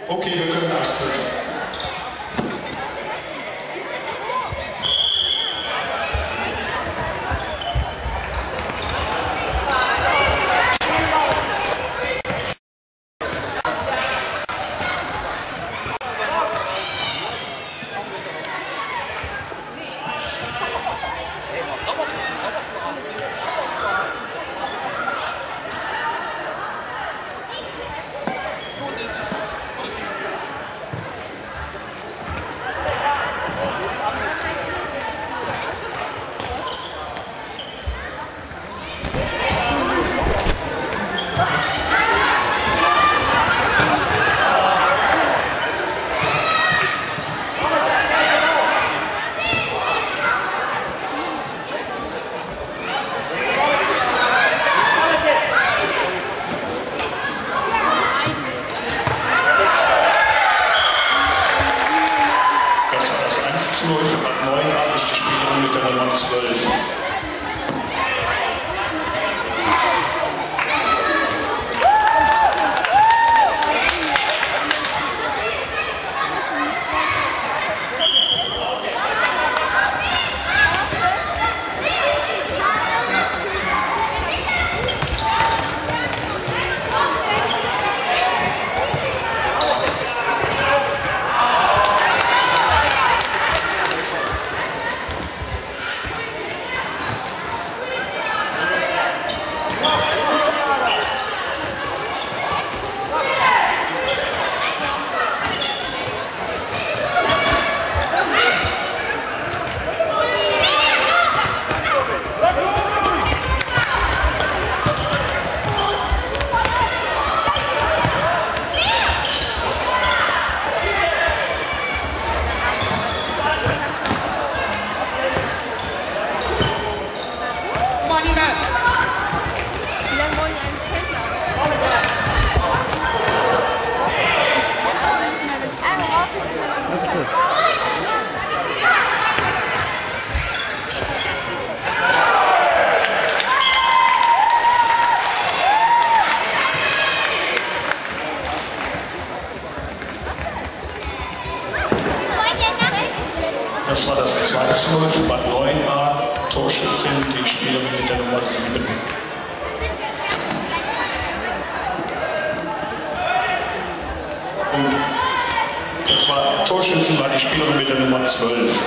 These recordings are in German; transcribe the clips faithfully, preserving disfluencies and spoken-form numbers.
Okay, wir können auslösen. Das war das zwei zu null für Bad Neuenahr. Torschützin, die Spielerin mit der Nummer sieben. Und das war Torschützin war die Spielerin mit der Nummer zwölf.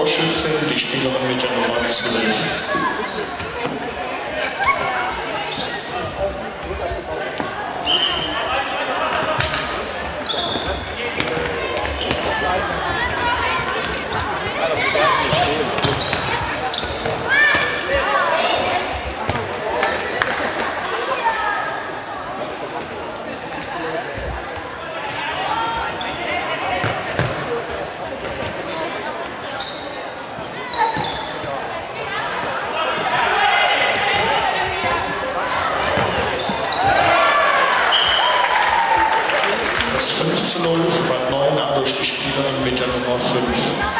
Torschützin, die Spielerin mit der Nummer zwölf. fünf zu null für Bad Neuenahr durch die Spielerin mit der Nummer fünf.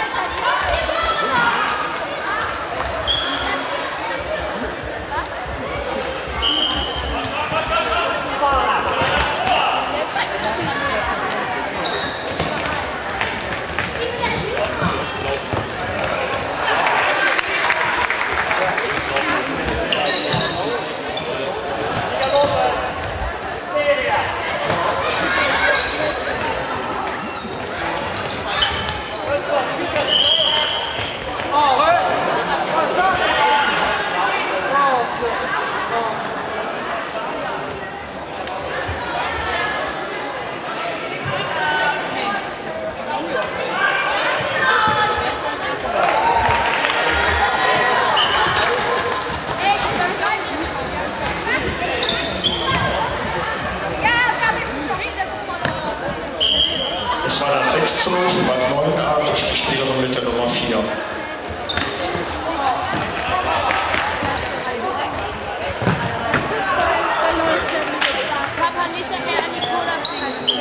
Es war das sechs zu null für Bad Neuenahr durch die Spielerin mit der Nummer vier. Papa nicht nachher an die Cola bringen.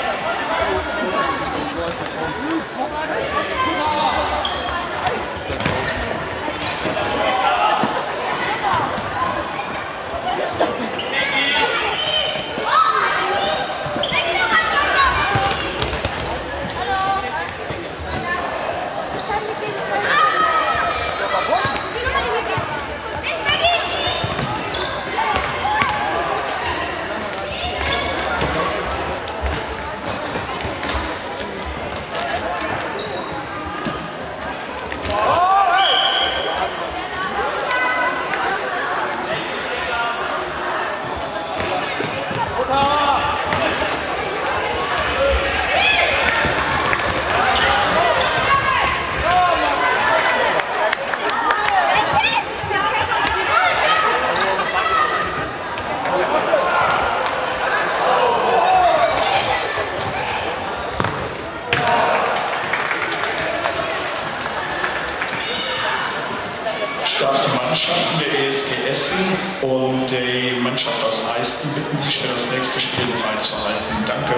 Ich darf die Mannschaften der E S G Essen und die Mannschaft aus Eisten bitten, sich für das nächste Spiel bereitzuhalten. Danke.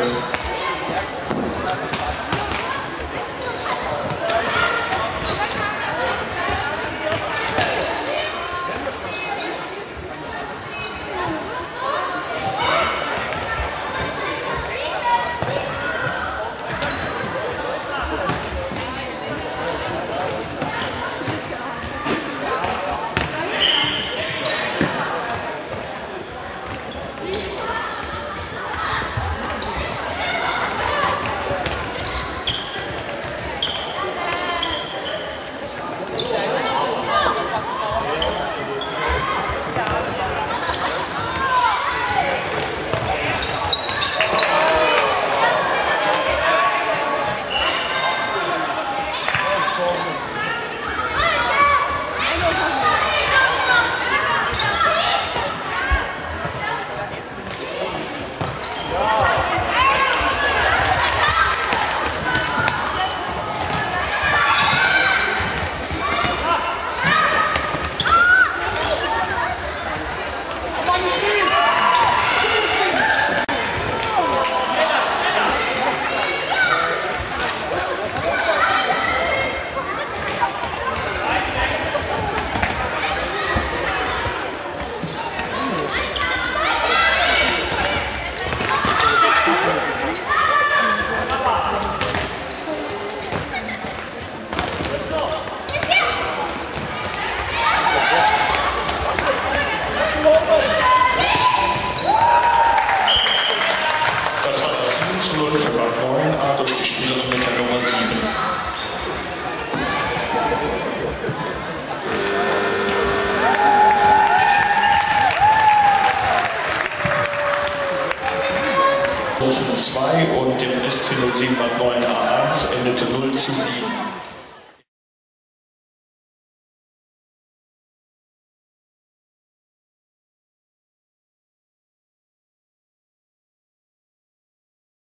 durch die Spielerin mit der Nummer sieben. zwei und dem S C null sieben neun A eins endete null zu sieben.